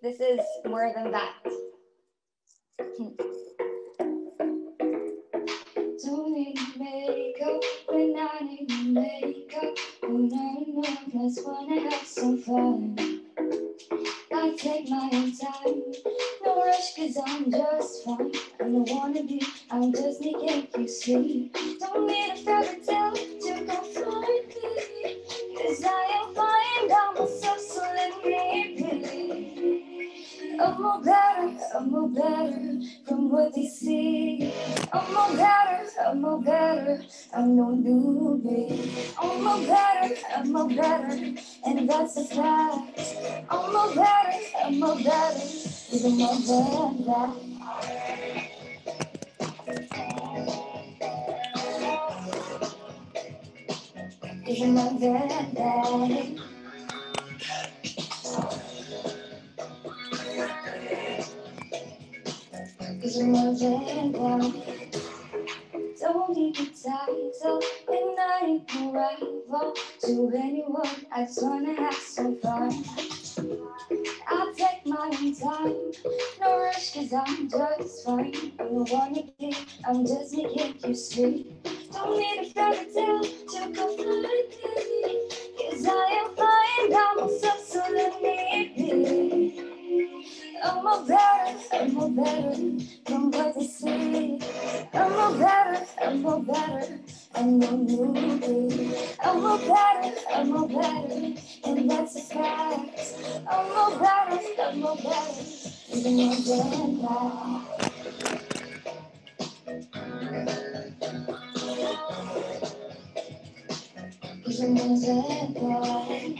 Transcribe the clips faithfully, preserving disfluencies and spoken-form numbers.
This is more than that. Don't need makeup when I need makeup. When I know just wanna have some fun. I take my own time, no rush cause I'm just fine. I don't wanna be, I'm just making you see. Don't need a fairy tale to comfort me, cause I am fine by myself, so let me be. I'm more better, I'm more better from what they see. I'm more better, I'm more better, I'm no newbie. I'm more better, I'm more better, and that's a fact. I'm more better, I'm more better, even more than that. Even more than that. Even more than that. Don't need the title, and I ain't no rival to anyone. I just wanna have some fun. I'll take my own time, no rush cause I'm just fine. I don't wanna be, I'm just making you see. Don't need a fairy tale to comfort me, cause I am fine by myself, so let me be. I'm more better, I'm more better from what they say. I'm more better, I'm more better, I'm no newbie. I'm more better, I'm more better, and that's a fact. I'm more better, I'm more better, even more than that. Even more than that.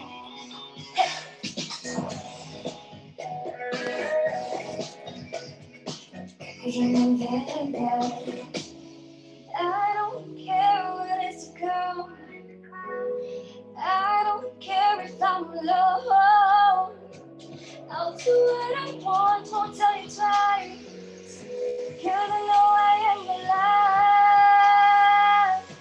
Even more than that. I don't care when it's come. I don't care if I'm alone. I'll do what I want, won't tell you twice. Cause I know I am alive.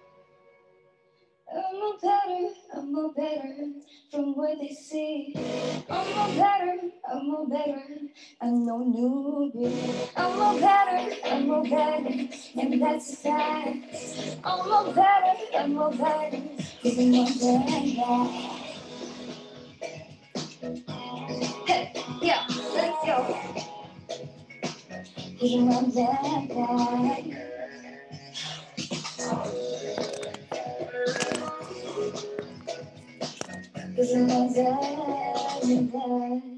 I'm more better, I'm more better from what they see. I'm more better, I'm more better, I'm no newbie. I'm more better, I'm more better, and that's a fact. I'm more better, I'm more better, even more than that. Hey, yeah, let's go. Even more than that. Even more than that.